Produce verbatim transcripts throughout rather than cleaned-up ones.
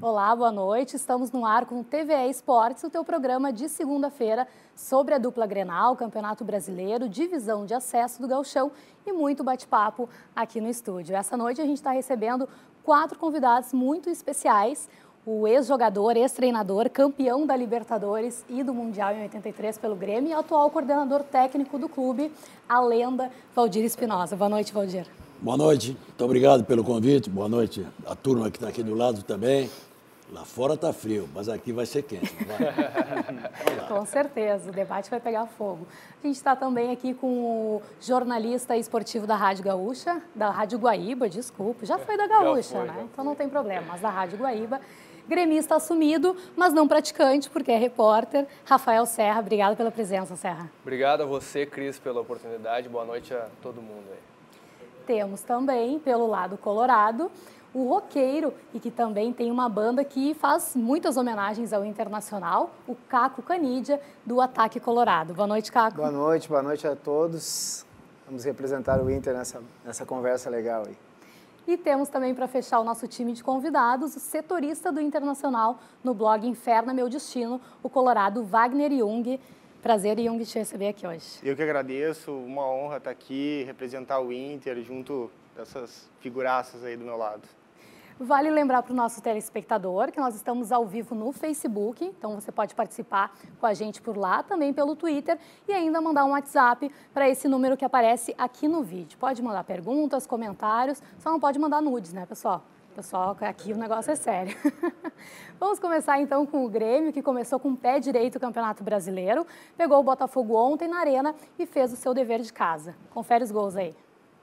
Olá, boa noite. Estamos no ar com o T V E Esportes, o teu programa de segunda-feira sobre a dupla Grenal, Campeonato Brasileiro, divisão de acesso do Gauchão e muito bate-papo aqui no estúdio. Essa noite a gente está recebendo quatro convidados muito especiais. O ex-jogador, ex-treinador, campeão da Libertadores e do Mundial em oitenta e três pelo Grêmio e atual coordenador técnico do clube, a lenda Valdir Espinosa. Boa noite, Valdir. Boa noite, muito obrigado pelo convite. Boa noite a turma que está aqui do lado também. Lá fora está frio, mas aqui vai ser quente. Vai. Com certeza, o debate vai pegar fogo. A gente está também aqui com o jornalista esportivo da Rádio Gaúcha, da Rádio Guaíba, desculpa, já foi da Gaúcha, foi, né? Então não tem problema, mas da Rádio Guaíba. Gremista assumido, mas não praticante, porque é repórter. Rafael Serra, obrigado pela presença, Serra. Obrigado a você, Cris, pela oportunidade. Boa noite a todo mundo aí. Temos também, pelo lado colorado, o roqueiro, e que também tem uma banda que faz muitas homenagens ao Internacional, o Caco Canidia, do Ataque Colorado. Boa noite, Caco. Boa noite, boa noite a todos. Vamos representar o Inter nessa, nessa conversa legal aí. E temos também, para fechar o nosso time de convidados, o setorista do Internacional no blog Inferno é Meu Destino, o colorado Wagner Jung. Prazer, Jung, te receber aqui hoje. Eu que agradeço, uma honra estar aqui, representar o Inter junto dessas figuraças aí do meu lado. Vale lembrar para o nosso telespectador que nós estamos ao vivo no Facebook, então você pode participar com a gente por lá, também pelo Twitter e ainda mandar um WhatsApp para esse número que aparece aqui no vídeo. Pode mandar perguntas, comentários, só não pode mandar nudes, né, pessoal? Pessoal, aqui o negócio é sério. Vamos começar então com o Grêmio, que começou com o pé direito o Campeonato Brasileiro, pegou o Botafogo ontem na Arena e fez o seu dever de casa. Confere os gols aí.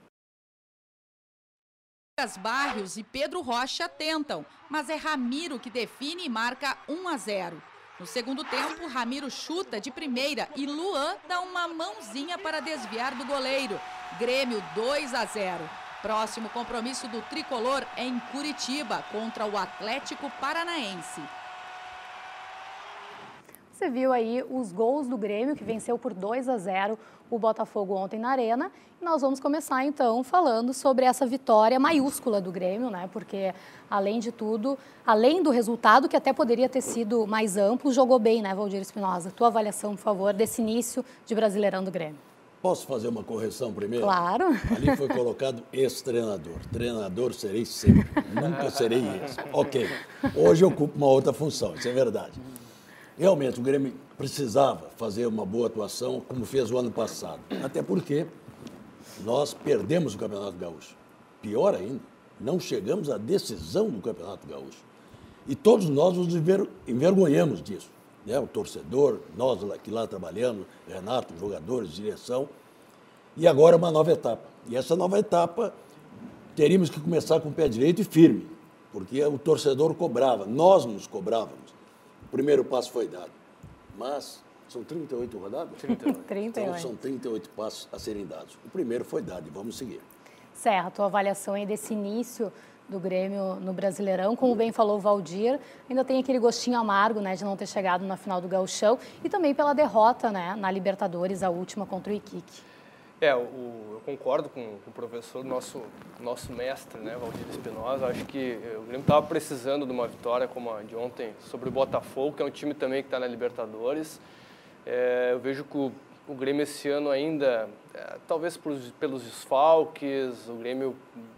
Barrios e Pedro Rocha tentam, mas é Ramiro que define e marca um a zero. No segundo tempo, Ramiro chuta de primeira e Luan dá uma mãozinha para desviar do goleiro. Grêmio dois a zero. Próximo compromisso do tricolor é em Curitiba, contra o Atlético Paranaense. Você viu aí os gols do Grêmio, que venceu por dois a zero o Botafogo ontem na Arena. E nós vamos começar, então, falando sobre essa vitória maiúscula do Grêmio, né? Porque, além de tudo, além do resultado, que até poderia ter sido mais amplo, jogou bem, né, Valdir Espinosa? Tua avaliação, por favor, desse início de Brasileirão do Grêmio. Posso fazer uma correção primeiro? Claro. Ali foi colocado ex-treinador. Treinador serei sempre. Nunca serei ex. Ok. Hoje eu ocupo uma outra função, isso é verdade. Realmente, o Grêmio precisava fazer uma boa atuação, como fez o ano passado. Até porque nós perdemos o Campeonato Gaúcho. Pior ainda, não chegamos à decisão do Campeonato Gaúcho. E todos nós nos envergonhamos disso. Né? O torcedor, nós que lá trabalhamos, Renato, jogadores, direção. E agora uma nova etapa. E essa nova etapa, teríamos que começar com o pé direito e firme. Porque o torcedor cobrava, nós nos cobrávamos. O primeiro passo foi dado, mas são trinta e oito rodadas? trinta e oito. trinta e oito. Então são trinta e oito passos a serem dados. O primeiro foi dado e vamos seguir. Serra, a tua avaliação aí desse início do Grêmio no Brasileirão, como bem falou o Valdir, ainda tem aquele gostinho amargo, né, de não ter chegado na final do Gauchão e também pela derrota, né, na Libertadores, a última contra o Iquique. É, o, eu concordo com, com o professor, nosso, nosso mestre, né, Valdir Espinosa. Acho que o Grêmio estava precisando de uma vitória como a de ontem sobre o Botafogo, que é um time também que está na Libertadores. É, eu vejo que o, o Grêmio esse ano ainda, é, talvez por, pelos desfalques, o Grêmio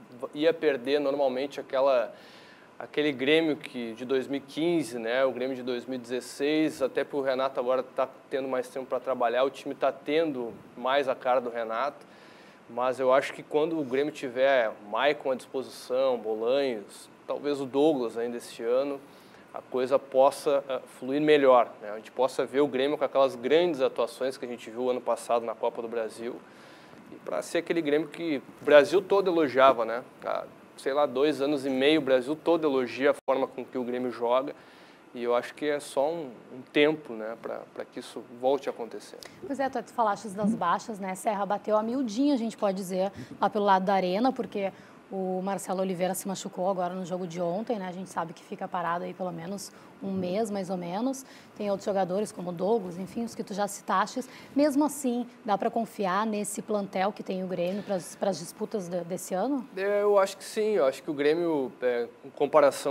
ia perder normalmente aquela... aquele Grêmio que, de dois mil e quinze, né, o Grêmio de dois mil e dezesseis, até porque o Renato agora está tendo mais tempo para trabalhar, o time está tendo mais a cara do Renato, mas eu acho que quando o Grêmio tiver Maicon à disposição, Bolanhos, talvez o Douglas ainda este ano, a coisa possa uh, fluir melhor, né? A gente possa ver o Grêmio com aquelas grandes atuações que a gente viu ano passado na Copa do Brasil, e para ser aquele Grêmio que o Brasil todo elogiava, né? A, sei lá, dois anos e meio, o Brasil todo elogia a forma com que o Grêmio joga, e eu acho que é só um, um tempo, né, para que isso volte a acontecer. Pois é, tu falaste das baixas, né, Serra bateu a miudinha, a gente pode dizer, lá pelo lado da Arena, porque o Marcelo Oliveira se machucou agora no jogo de ontem, né, a gente sabe que fica parado aí pelo menos um mês, mais ou menos. Tem outros jogadores como o Douglas, enfim, os que tu já citaste. Mesmo assim, dá para confiar nesse plantel que tem o Grêmio para as disputas de, desse ano? Eu acho que sim, eu acho que o Grêmio, é, em comparação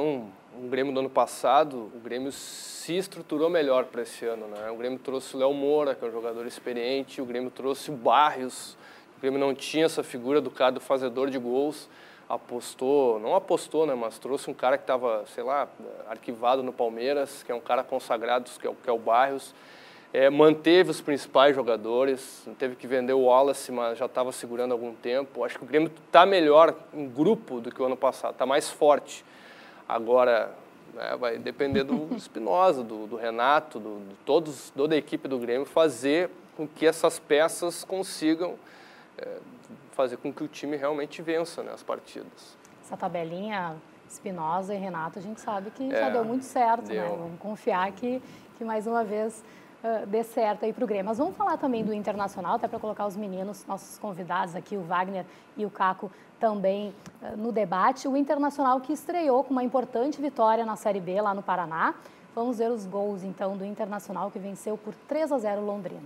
o Grêmio do ano passado, o Grêmio se estruturou melhor para esse ano, né? O Grêmio trouxe o Léo Moura, que é um jogador experiente, o Grêmio trouxe o Barrios, o Grêmio não tinha essa figura do cara do fazedor de gols, apostou, não apostou, né, mas trouxe um cara que estava, sei lá, arquivado no Palmeiras, que é um cara consagrado, que é o, que é o Barrios. É, manteve os principais jogadores, teve que vender o Wallace, mas já estava segurando há algum tempo. Acho que o Grêmio está melhor em grupo do que o ano passado, está mais forte. Agora, né, vai depender do Espinosa, do, do Renato, do, de todos, toda a equipe do Grêmio fazer com que essas peças consigam é, fazer com que o time realmente vença, né, as partidas. Essa tabelinha Espinosa e Renato, a gente sabe que É, já deu muito certo, deu. né? Vamos confiar que, que mais uma vez uh, dê certo aí para o Grêmio. Mas vamos falar também do Internacional, até para colocar os meninos, nossos convidados aqui, o Wagner e o Caco, também uh, no debate. O Internacional que estreou com uma importante vitória na Série B lá no Paraná. Vamos ver os gols, então, do Internacional, que venceu por três a zero Londrina.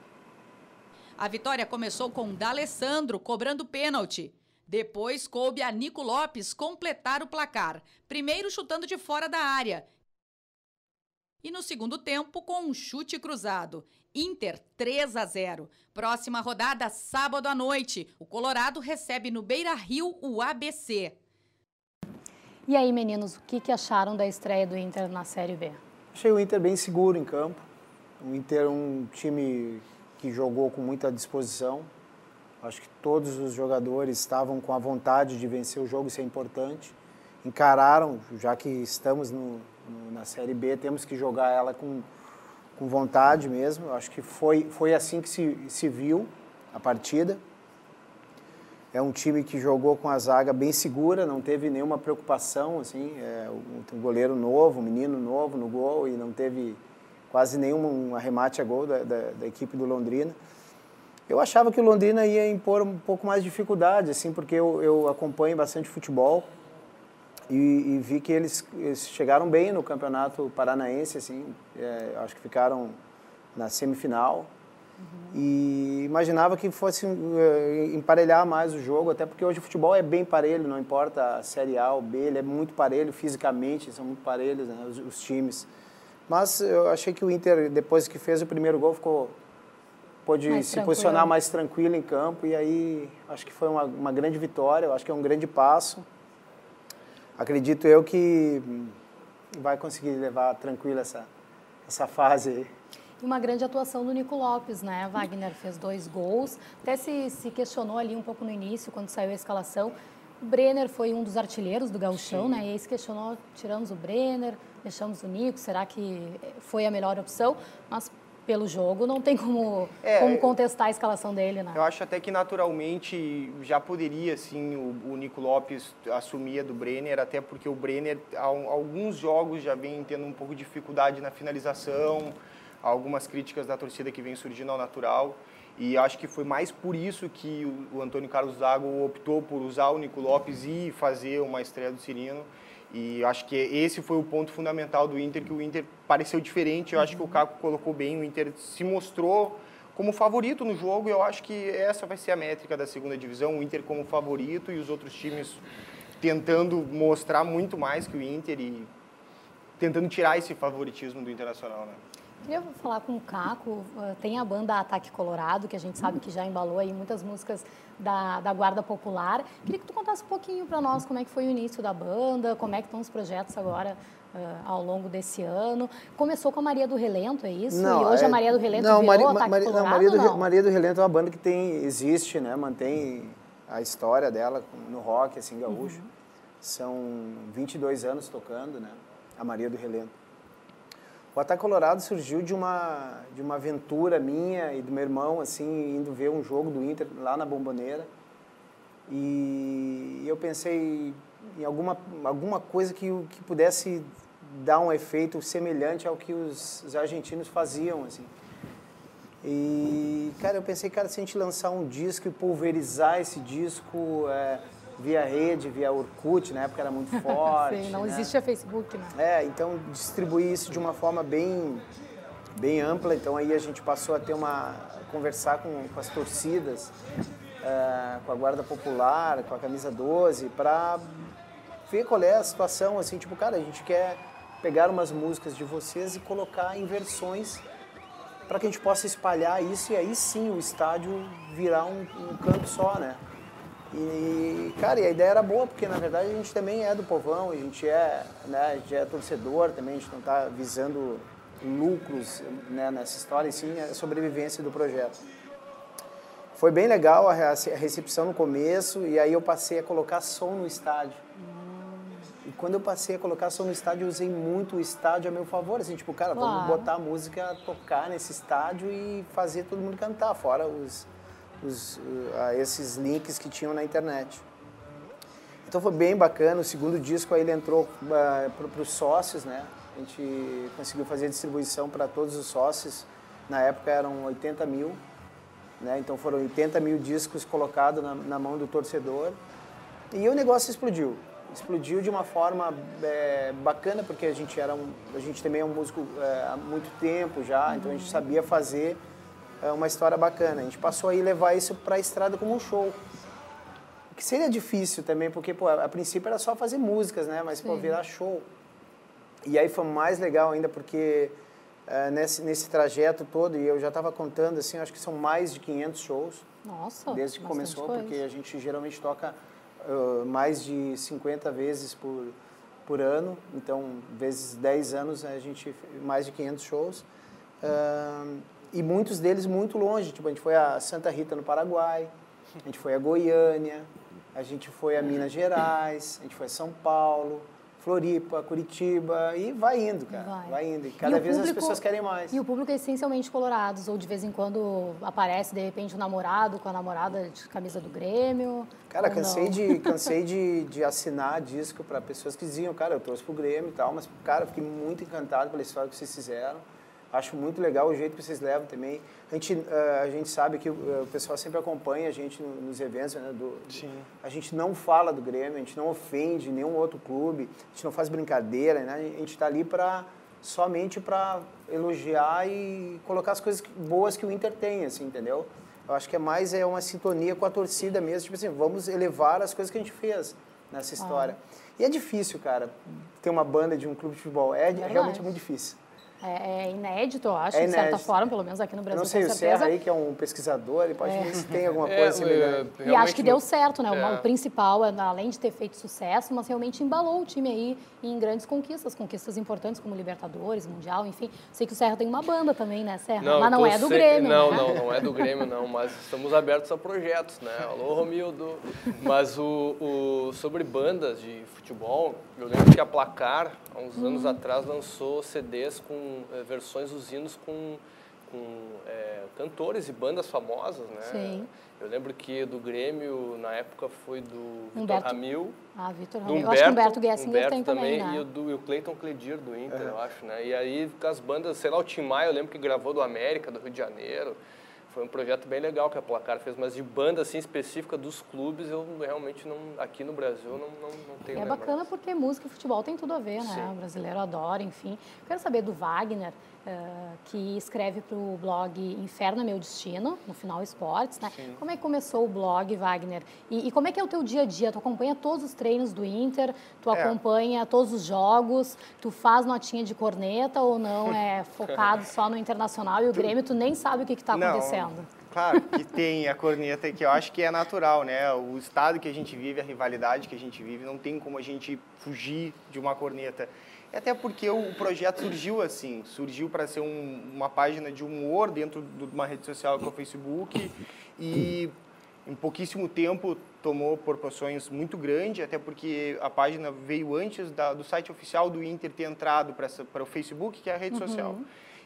A vitória começou com D'Alessandro cobrando pênalti. Depois coube a Nico Lopes completar o placar, primeiro chutando de fora da área. E no segundo tempo com um chute cruzado. Inter três a zero. Próxima rodada, sábado à noite. O Colorado recebe no Beira-Rio o A B C. E aí, meninos, o que, que acharam da estreia do Inter na Série B? Achei o Inter bem seguro em campo. O Inter é um time que jogou com muita disposição. Acho que todos os jogadores estavam com a vontade de vencer o jogo, isso é importante. Encararam, já que estamos no, no, na Série B, temos que jogar ela com, com vontade mesmo. Acho que foi, foi assim que se, se viu a partida. É um time que jogou com a zaga bem segura, não teve nenhuma preocupação. Assim, é um goleiro novo, um menino novo no gol e não teve quase nenhum arremate a gol da, da, da equipe do Londrina. Eu achava que o Londrina ia impor um pouco mais de dificuldade, assim, porque eu, eu acompanho bastante futebol e, e vi que eles, eles chegaram bem no Campeonato Paranaense, assim, é, acho que ficaram na semifinal. Uhum. E imaginava que fosse é, emparelhar mais o jogo, até porque hoje o futebol é bem parelho, não importa a Série A ou B, ele é muito parelho fisicamente, são muito parelhos, né, os, os times. Mas eu achei que o Inter, depois que fez o primeiro gol, ficou... pôde mais se tranquilo. posicionar mais tranquilo em campo e aí acho que foi uma, uma grande vitória, eu acho que é um grande passo. Acredito eu que vai conseguir levar tranquilo essa, essa fase aí. Uma grande atuação do Nico Lopes, né? Wagner fez dois gols, até se, se questionou ali um pouco no início, quando saiu a escalação. O Brenner foi um dos artilheiros do Gauchão, né? E aí se questionou, tiramos o Brenner, deixamos o Nico, será que foi a melhor opção? Mas pelo jogo, não tem como, é, como contestar a escalação dele, né? Eu acho até que naturalmente já poderia, sim, o, o Nico Lopes assumir a do Brenner, até porque o Brenner, há alguns jogos já vem tendo um pouco de dificuldade na finalização, algumas críticas da torcida que vem surgindo ao natural, e acho que foi mais por isso que o, o Antônio Carlos Zago optou por usar o Nico Lopes e fazer uma estreia do Cirino. E acho que esse foi o ponto fundamental do Inter, que o Inter pareceu diferente. Eu acho que o Caco colocou bem, o Inter se mostrou como favorito no jogo. E eu acho que essa vai ser a métrica da segunda divisão, o Inter como favorito e os outros times tentando mostrar muito mais que o Inter e tentando tirar esse favoritismo do Internacional, né? Queria falar com o Caco, tem a banda Ataque Colorado, que a gente sabe que já embalou aí muitas músicas da, da Guarda Popular. Queria que tu contasse um pouquinho para nós como é que foi o início da banda, como é que estão os projetos agora uh, ao longo desse ano. Começou com a Maria do Relento, é isso? Não, e hoje é, a Maria do Relento não, virou Maria, Ataque Maria, Colorado, não, Maria, do, não? Maria do Relento é uma banda que tem, existe, né? Mantém a história dela no rock, assim, gaúcho. Uhum. São vinte e dois anos tocando, né? A Maria do Relento. O Ataque Colorado surgiu de uma, de uma aventura minha e do meu irmão, assim, indo ver um jogo do Inter lá na Bomboneira. E eu pensei em alguma, alguma coisa que, que pudesse dar um efeito semelhante ao que os, os argentinos faziam, assim. E, cara, eu pensei, cara, se a gente lançar um disco e pulverizar esse disco... É, via rede, via Orkut, na época era muito forte. Sim, não né? existia Facebook, né? É, então distribuir isso de uma forma bem, bem ampla. Então aí a gente passou a ter uma conversar com, com as torcidas, é, com a Guarda Popular, com a Camisa doze, para ver qual é a situação, assim, tipo, cara, a gente quer pegar umas músicas de vocês e colocar em versões para que a gente possa espalhar isso e aí sim o estádio virar um, um canto só, né? E, cara, e a ideia era boa, porque na verdade a gente também é do povão, a gente é, né, a gente é torcedor também, a gente não está visando lucros, né, nessa história, e sim a sobrevivência do projeto. Foi bem legal a recepção no começo, e aí eu passei a colocar som no estádio. E quando eu passei a colocar som no estádio, eu usei muito o estádio a meu favor, assim, tipo, cara, vamos Claro. botar a música, tocar nesse estádio e fazer todo mundo cantar, fora os, os, uh, esses links que tinham na internet. Então foi bem bacana, o segundo disco aí ele entrou uh, para os sócios, né? A gente conseguiu fazer a distribuição para todos os sócios, na época eram oitenta mil, né? Então foram oitenta mil discos colocados na, na mão do torcedor e o negócio explodiu. Explodiu de uma forma é, bacana, porque a gente, era um, a gente também é um músico é, há muito tempo já, uhum. Então a gente sabia fazer é, uma história bacana. A gente passou a levar isso para a estrada como um show. Que seria difícil também, porque pô, a princípio era só fazer músicas, né? Mas pô, virar show. E aí foi mais legal ainda, porque é, nesse, nesse trajeto todo, e eu já estava contando, assim, acho que são mais de quinhentos shows. Nossa, desde que começou, coisa. Porque a gente geralmente toca Uh, mais de cinquenta vezes por, por ano, então, vezes dez anos, a gente mais de quinhentos shows. Uh, e muitos deles muito longe, tipo, a gente foi a Santa Rita, no Paraguai, a gente foi a Goiânia, a gente foi a Minas Gerais, a gente foi a São Paulo, Floripa, Curitiba, e vai indo, cara, vai, vai indo. E cada e vez público, as pessoas querem mais. E o público é essencialmente colorados, ou de vez em quando aparece, de repente, o namorado com a namorada de camisa do Grêmio? Cara, cansei, de, cansei de, de assinar disco para pessoas que diziam, cara, eu torço pro Grêmio e tal, mas, cara, fiquei muito encantado pela história que vocês fizeram. Acho muito legal o jeito que vocês levam também. A gente, uh, a gente sabe que uh, o pessoal sempre acompanha a gente no, nos eventos, né? Do, Sim. A gente não fala do Grêmio, a gente não ofende nenhum outro clube, a gente não faz brincadeira, né? A gente está ali para somente para elogiar e colocar as coisas boas que o Inter tem, assim, entendeu? Eu acho que é mais é uma sintonia com a torcida mesmo, tipo assim, vamos elevar as coisas que a gente fez nessa história. Ah. E é difícil, cara, ter uma banda de um clube de futebol, é, é realmente muito difícil. É, é inédito, eu acho, é de certa forma, pelo menos aqui no Brasil, não sei, com o certeza. Serra aí, que é um pesquisador, ele pode é. ver se tem alguma coisa é, semelhante. É, e acho que deu certo, né? É. O principal, além de ter feito sucesso, mas realmente embalou o time aí em grandes conquistas, conquistas importantes como Libertadores, Mundial, enfim. Sei que o Serra tem uma banda também, né, Serra? Não, mas não é do sei... Grêmio, Não, né? não, não é do Grêmio, não, mas estamos abertos a projetos, né? Alô, Romildo. Mas o, o, sobre bandas de futebol, eu lembro que a Placar, há uns hum. anos atrás, lançou C Ds com é, versões dos hinos com, com é, cantores e bandas famosas, né? Sim. Eu lembro que do Grêmio, na época, foi do Humberto. Vitor Ramil. Ah, Vitor do Ramil. Humberto, eu acho que o Humberto Gessinger Humberto tem também, também, né? E o, do, e o Cleiton Cledir, do Inter, é. eu acho, né? E aí, com as bandas, sei lá, o Tim Maia, eu lembro que gravou do América, do Rio de Janeiro. Foi um projeto bem legal que a Placar fez, mas de banda assim específica dos clubes, eu realmente não, aqui no Brasil, não, não, não tenho. É bacana lembrança. Porque música e futebol tem tudo a ver, né? Sim. O brasileiro adora, enfim. Quero saber do Wagner, uh, que escreve para o blog Inferno é Meu Destino, no Final Esportes, né? Sim. Como é que começou o blog, Wagner? E, e como é que é o teu dia a dia? Tu acompanha todos os treinos do Inter, tu é. acompanha todos os jogos, tu faz notinha de corneta ou não? É focado só no Internacional e o Grêmio, tu nem sabe o que está acontecendo. Claro que tem a corneta, que eu acho que é natural, né? O estado que a gente vive, a rivalidade que a gente vive, não tem como a gente fugir de uma corneta. Até porque o projeto surgiu assim, surgiu para ser um, uma página de humor dentro de uma rede social que é o Facebook e em pouquíssimo tempo tomou proporções muito grandes, até porque a página veio antes da, do site oficial do Inter ter entrado para o Facebook, que é a rede uhum. social.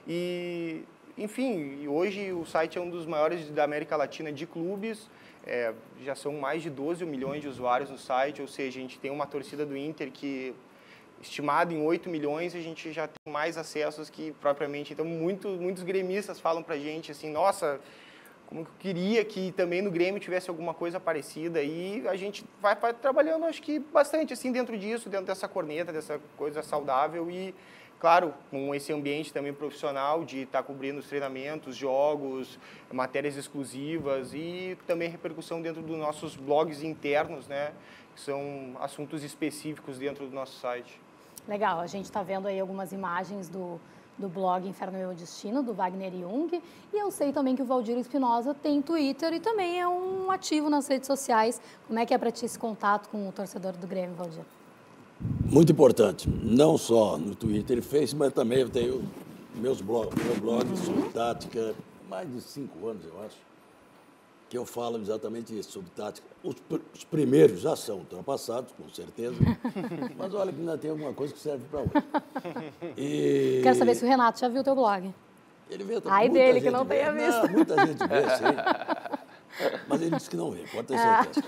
E... Enfim, hoje o site é um dos maiores da América Latina de clubes, é, já são mais de doze milhões de usuários no site, ou seja, a gente tem uma torcida do Inter que, estimada em oito milhões, a gente já tem mais acessos que propriamente. Então, muito, muitos gremistas falam pra gente assim, nossa, como eu queria que também no Grêmio tivesse alguma coisa parecida, e a gente vai, vai trabalhando, acho que bastante assim dentro disso, dentro dessa corneta, dessa coisa saudável, e claro, com esse ambiente também profissional de estar cobrindo os treinamentos, jogos, matérias exclusivas e também repercussão dentro dos nossos blogs internos, né? Que são assuntos específicos dentro do nosso site. Legal, a gente está vendo aí algumas imagens do, do blog Inferno Meu Destino, do Wagner Jung, e eu sei também que o Valdir Espinosa tem Twitter e também é um ativo nas redes sociais. Como é que é para ti esse contato com o torcedor do Grêmio, Valdir? Muito importante, não só no Twitter e Facebook, mas também eu tenho meus blogs, meu blog uhum. sobre tática, mais de cinco anos, eu acho, que eu falo exatamente isso, sobre tática. Os, os primeiros já são ultrapassados, com certeza, mas olha que ainda tem alguma coisa que serve para hoje. E... Quero saber se o Renato já viu o teu blog. Ele vê também. Ai dele, que não vê. tenha visto. Não, muita gente vê, sim. Mas ele disse que não vê, pode ter certeza.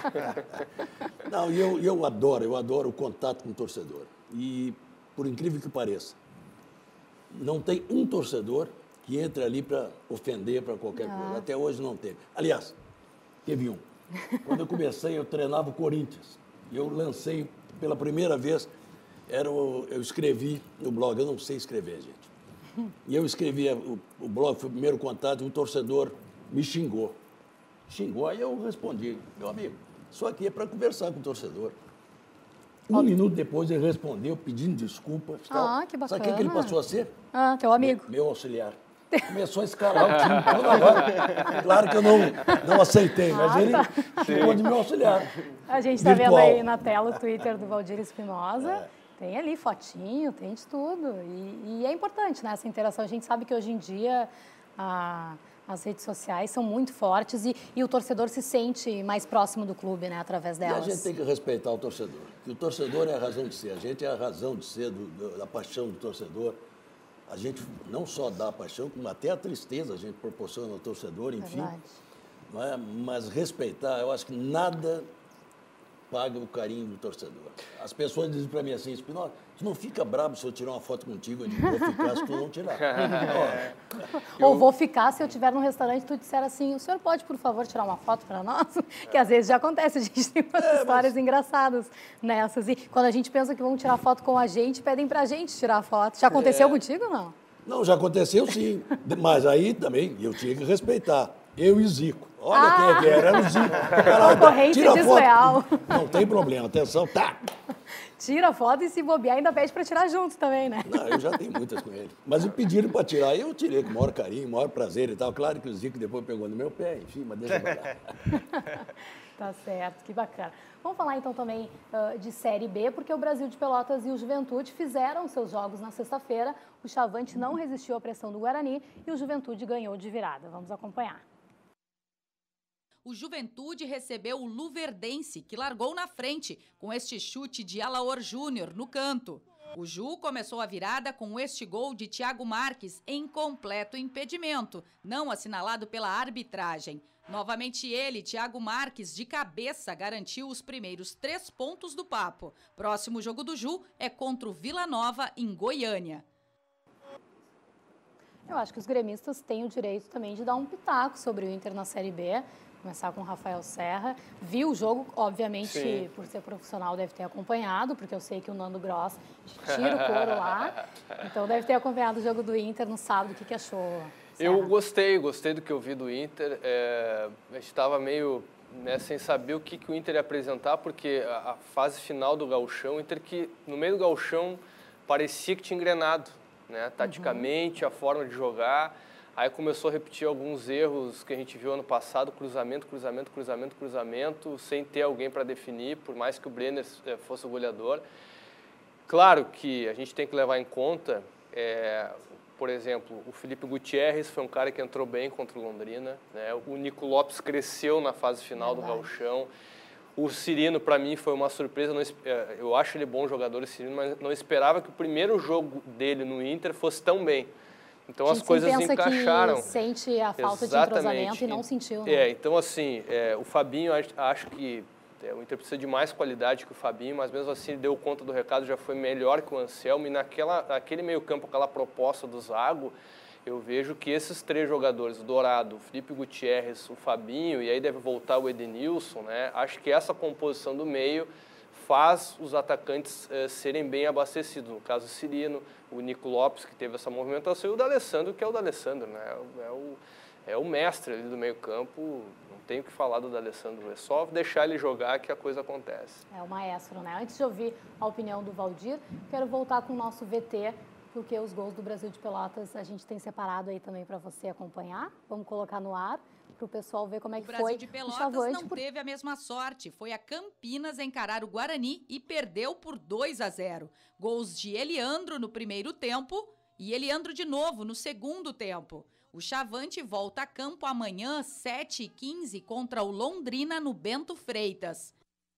Não, e eu, eu adoro, eu adoro o contato com o torcedor. E, por incrível que pareça, não tem um torcedor que entre ali para ofender para qualquer ah. coisa. Até hoje não teve. Aliás, teve um. Quando eu comecei, eu treinava o Corinthians. E eu lancei, pela primeira vez, era o, eu escrevi no blog, eu não sei escrever, gente. E eu escrevi, o, o blog foi o primeiro contato, um torcedor me xingou. Xingou, aí eu respondi, meu amigo, isso aqui é para conversar com o torcedor. Um Óbvio. minuto depois ele respondeu pedindo desculpas. Ah, que bacana. Sabe o que ele passou a ser? Ah, teu amigo. Meu, meu auxiliar. Começou a escalar o time toda hora. Claro que eu não, não aceitei, mas ah, ele tá. ficou de meu auxiliar. A gente está vendo aí na tela o Twitter do Valdir Espinosa. É. Tem ali fotinho, tem de tudo. E, e é importante, né, essa interação. A gente sabe que hoje em dia a, as redes sociais são muito fortes e, e o torcedor se sente mais próximo do clube, né, através delas. E a gente tem que respeitar o torcedor. Que o torcedor é a razão de ser. A gente é a razão de ser do, do, da paixão do torcedor. A gente não só dá a paixão, como até a tristeza a gente proporciona ao torcedor, enfim. Não é? Mas respeitar, eu acho que nada paga o carinho do torcedor. As pessoas dizem para mim assim, Espinosa, tu não fica bravo se eu tirar uma foto contigo, eu digo, vou ficar se tu não tirar. Ou eu... vou ficar se eu estiver num restaurante e tu disser assim, o senhor pode, por favor, tirar uma foto para nós? Que às vezes já acontece, a gente tem umas é, histórias mas... engraçadas nessas. E quando a gente pensa que vão tirar foto com a gente, pedem pra gente tirar foto. Já aconteceu é... contigo ou não? Não, já aconteceu sim, mas aí também eu tinha que respeitar. Eu e Zico. Olha ah. quem é que era, era o Zico. Concorrência desleal. Não tem problema, atenção, tá. Tira a foto e se bobear ainda pede para tirar junto também, né? Não, eu já tenho muitas com ele. Mas me pediram para tirar, eu tirei com o maior carinho, o maior prazer e tal. Claro que o Zico depois pegou no meu pé, enfim, mas deixa pra lá. Tá certo, que bacana. Vamos falar então também uh, de Série B, porque o Brasil de Pelotas e o Juventude fizeram seus jogos na sexta-feira. O Chavante não resistiu à pressão do Guarani e o Juventude ganhou de virada. Vamos acompanhar. O Juventude recebeu o Luverdense, que largou na frente com este chute de Alaor Júnior no canto. O Ju começou a virada com este gol de Thiago Marques em completo impedimento, não assinalado pela arbitragem. Novamente ele, Thiago Marques, de cabeça, garantiu os primeiros três pontos do papo. Próximo jogo do Ju é contra o Vila Nova, em Goiânia. Eu acho que os gremistas têm o direito também de dar um pitaco sobre o Inter na Série B. Começar com o Rafael Serra. Vi o jogo, obviamente, Sim. por ser profissional, deve ter acompanhado, porque eu sei que o Nando Gross tira o couro lá. Então, deve ter acompanhado o jogo do Inter no sábado. O que, que achou, Serra? Eu gostei, gostei do que eu vi do Inter. É, a gente estava meio né, sem saber o que, que o Inter ia apresentar, porque a, a fase final do Gauchão, o Inter que, no meio do Gauchão, parecia que tinha engrenado, né? Taticamente, uhum. a forma de jogar. Aí começou a repetir alguns erros que a gente viu ano passado, cruzamento, cruzamento, cruzamento, cruzamento, sem ter alguém para definir, por mais que o Brenner fosse o goleador. Claro que a gente tem que levar em conta, é, por exemplo, o Felipe Gutierrez foi um cara que entrou bem contra o Londrina, né? O Nico Lopes cresceu na fase final Verdade. do Gauchão. O Cirino, para mim, foi uma surpresa. Eu acho ele bom jogador, o Cirino, mas não esperava que o primeiro jogo dele no Inter fosse tão bem. Então as coisas pensa encaixaram. Que sente a falta Exatamente. de entrosamento e não sentiu, né? É, então assim, é, o Fabinho, acho, acho que é, o Inter precisa de mais qualidade que o Fabinho, mas mesmo assim ele deu conta do recado, já foi melhor que o Anselmo. E naquela, naquele meio campo, aquela proposta do Zago, eu vejo que esses três jogadores, o Dourado, o Felipe Gutierrez, o Fabinho, e aí deve voltar o Edenilson, né? Acho que essa composição do meio faz os atacantes eh, serem bem abastecidos. No caso, o Cirino, o Nico Lopes, que teve essa movimentação, e o D'Alessandro, que é o D'Alessandro, né? É o, é o mestre ali do meio campo, não tem o que falar do D'Alessandro, é só deixar ele jogar que a coisa acontece. É o maestro, né? Antes de ouvir a opinião do Valdir, quero voltar com o nosso V T, porque os gols do Brasil de Pelotas a gente tem separado aí também para você acompanhar. Vamos colocar no ar para o pessoal ver como é que foi. O Brasil de Pelotas não teve a mesma sorte. Foi a Campinas encarar o Guarani e perdeu por dois a zero. Gols de Eliandro no primeiro tempo e Eliandro de novo no segundo tempo. O Chavante volta a campo amanhã, sete e quinze, contra o Londrina no Bento Freitas.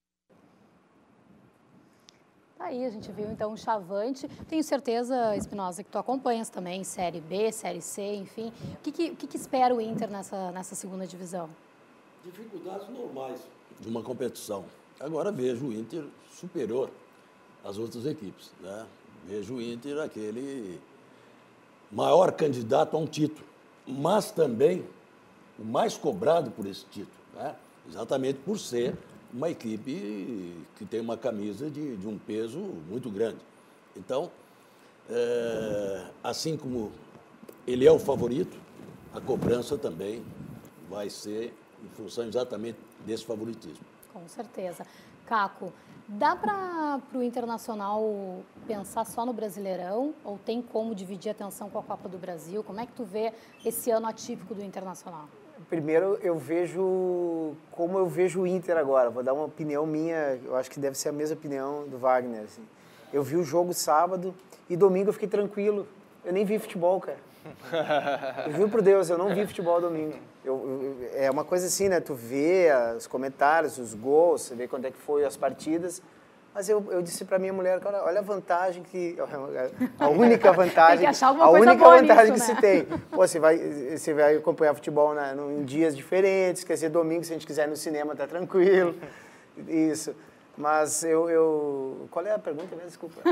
Aí a gente viu então o Chavante. Tenho certeza, Espinosa, que tu acompanhas também Série B, Série C, enfim. O que, que, o que, que espera o Inter nessa, nessa segunda divisão? Dificuldades normais de uma competição. Agora vejo o Inter superior às outras equipes, né? Vejo o Inter aquele maior candidato a um título, mas também o mais cobrado por esse título, né? Exatamente por ser uma equipe que tem uma camisa de, de um peso muito grande. Então, é, assim como ele é o favorito, a cobrança também vai ser em função exatamente desse favoritismo. Com certeza. Caco, dá para o Internacional pensar só no Brasileirão ou tem como dividir a atenção com a Copa do Brasil? Como é que tu vê esse ano atípico do Internacional? Primeiro, eu vejo como eu vejo o Inter agora. Vou dar uma opinião minha, eu acho que deve ser a mesma opinião do Wagner. Assim. Eu vi o jogo sábado e domingo eu fiquei tranquilo. Eu nem vi futebol, cara. Eu juro por Deus, eu não vi futebol domingo. Eu, eu, é uma coisa assim, né? Tu vê os comentários, os gols, você vê quando é que foi as partidas. Mas eu, eu disse para minha mulher, cara, olha a vantagem que... A única vantagem, a única vantagem nisso, que né? se tem. Pô, você vai, você vai acompanhar futebol na, em dias diferentes, quer dizer, domingo, se a gente quiser ir no cinema, tá tranquilo. Isso. Mas eu, eu... Qual é a pergunta mesmo? Desculpa.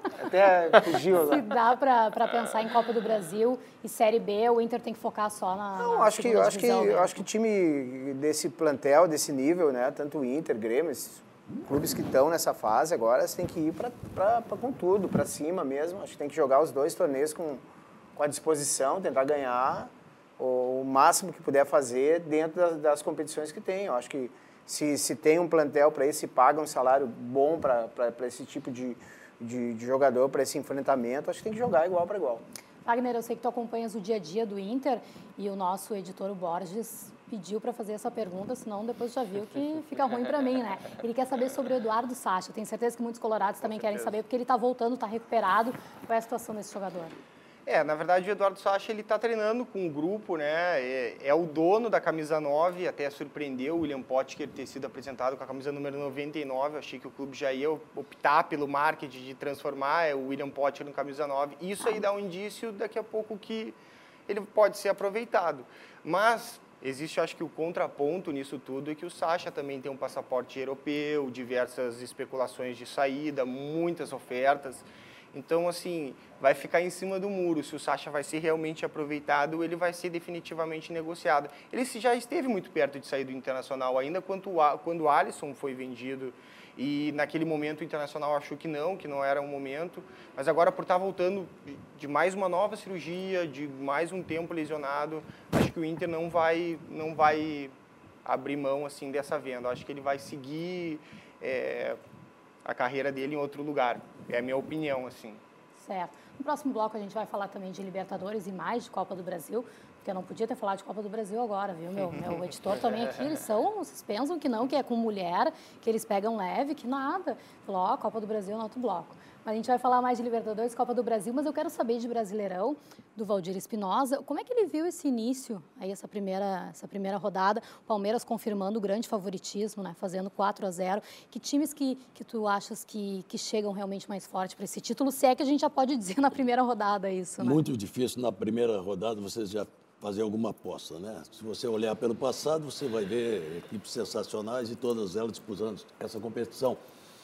Até fugiu lá. Se dá para pensar em Copa do Brasil e Série B, o Inter tem que focar só na, Não, na acho que, acho que, divisão, né? acho que time desse plantel, desse nível, né? Tanto o Inter, Grêmio, esses clubes que estão nessa fase agora, você tem que ir para com tudo, para cima mesmo. Acho que tem que jogar os dois torneios com, com a disposição, tentar ganhar o, o máximo que puder fazer dentro das, das competições que tem. Eu acho que se, se tem um plantel para isso, se paga um salário bom para esse tipo de, de, de jogador, para esse enfrentamento, acho que tem que jogar igual para igual. Wagner, eu sei que tu acompanhas o dia a dia do Inter e o nosso editor, o Borges, pediu para fazer essa pergunta, senão depois já viu que fica ruim para mim, né? Ele quer saber sobre o Eduardo Sacha. Eu tenho certeza que muitos colorados também querem saber, porque ele está voltando, está recuperado. Qual é a situação desse jogador? É, na verdade, o Eduardo Sacha, ele está treinando com um grupo, né? É, é o dono da camisa nove, até surpreendeu o William Potker ter sido apresentado com a camisa número noventa e nove. Eu achei que o clube já ia optar pelo marketing de transformar o William Potker no camisa nove. Isso aí dá um indício daqui a pouco que ele pode ser aproveitado. Mas existe, acho que, o contraponto nisso tudo é que o Sacha também tem um passaporte europeu, diversas especulações de saída, muitas ofertas. Então, assim, vai ficar em cima do muro. Se o Sacha vai ser realmente aproveitado, ele vai ser definitivamente negociado. Ele já esteve muito perto de sair do Internacional, ainda quando o, quando o Alisson foi vendido. E naquele momento o Internacional achou que não, que não era um momento. Mas agora, por estar voltando de mais uma nova cirurgia, de mais um tempo lesionado, acho que o Inter não vai, não vai abrir mão assim, dessa venda. Acho que ele vai seguir é, a carreira dele em outro lugar. É a minha opinião, assim. Certo. No próximo bloco a gente vai falar também de Libertadores e mais de Copa do Brasil, porque eu não podia ter falado de Copa do Brasil agora, viu? Meu, meu editor também aqui, eles são, vocês pensam que não, que é com mulher, que eles pegam leve, que nada. Falou, ó, Copa do Brasil no outro bloco. Mas a gente vai falar mais de Libertadores, Copa do Brasil, mas eu quero saber de Brasileirão, do Valdir Espinosa. Como é que ele viu esse início, aí essa primeira, essa primeira rodada, o Palmeiras confirmando o grande favoritismo, né, fazendo quatro a zero. Que times que, que tu achas que, que chegam realmente mais forte para esse título, se é que a gente já pode dizer na primeira rodada isso, né? Muito difícil na primeira rodada vocês já fazer alguma aposta, né? Se você olhar pelo passado, você vai ver equipes sensacionais e todas elas disputando essa competição.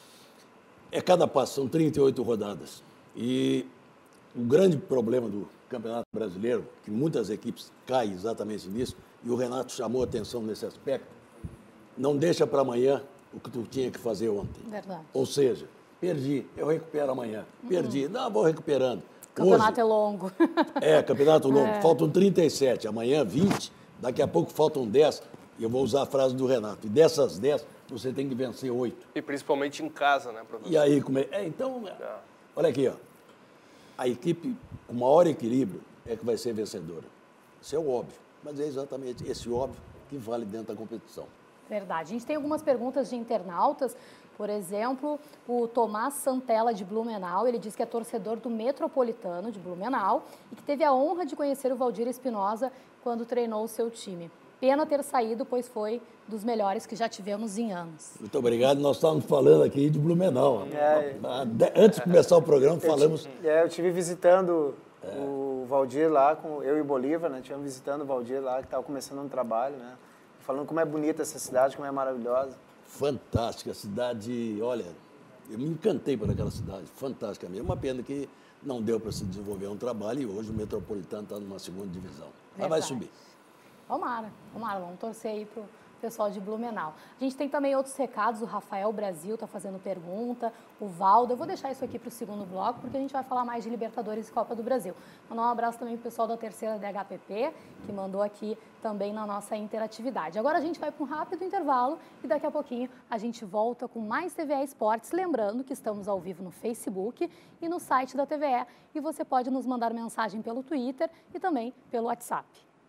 É cada passo, são trinta e oito rodadas. E o grande problema do Campeonato Brasileiro, que muitas equipes caem exatamente nisso, e o Renato chamou a atenção nesse aspecto, não deixa para amanhã o que tu tinha que fazer ontem. Verdade. Ou seja, perdi, eu recupero amanhã. Perdi, não, vou recuperando. O campeonato Hoje, é longo. É, campeonato longo. É. Faltam trinta e sete, amanhã vinte, daqui a pouco faltam dez. E eu vou usar a frase do Renato. E dessas dez, você tem que vencer oito. E principalmente em casa, né, professor? E aí, como é? é então, É. olha aqui, ó. A equipe com maior equilíbrio é que vai ser vencedora. Isso é o óbvio. Mas é exatamente esse óbvio que vale dentro da competição. Verdade. A gente tem algumas perguntas de internautas. Por exemplo, o Tomás Santella, de Blumenau, ele diz que é torcedor do Metropolitano, de Blumenau, e que teve a honra de conhecer o Valdir Espinosa quando treinou o seu time. Pena ter saído, pois foi dos melhores que já tivemos em anos. Muito obrigado. Nós estávamos falando aqui de Blumenau. É. Antes de começar o programa, falamos... Eu, é, eu estive visitando é. o Valdir lá, com eu e o Bolívar, né? Tivemos visitando o Valdir lá, que estava começando um trabalho, né? Falando como é bonita essa cidade, como é maravilhosa. Fantástica a cidade, olha, eu me encantei por aquela cidade, fantástica mesmo. Uma pena que não deu para se desenvolver um trabalho e hoje o Metropolitano está numa segunda divisão. Mas vai subir. Tomara, tomara, vamos torcer aí para o pessoal de Blumenau. A gente tem também outros recados, o Rafael Brasil está fazendo pergunta, o Valdo, eu vou deixar isso aqui para o segundo bloco, porque a gente vai falar mais de Libertadores e Copa do Brasil. Mandar um abraço também para o pessoal da terceira D H P P, que mandou aqui também na nossa interatividade. Agora a gente vai para um rápido intervalo e daqui a pouquinho a gente volta com mais T V E Esportes, lembrando que estamos ao vivo no Facebook e no site da T V E, e você pode nos mandar mensagem pelo Twitter e também pelo WhatsApp.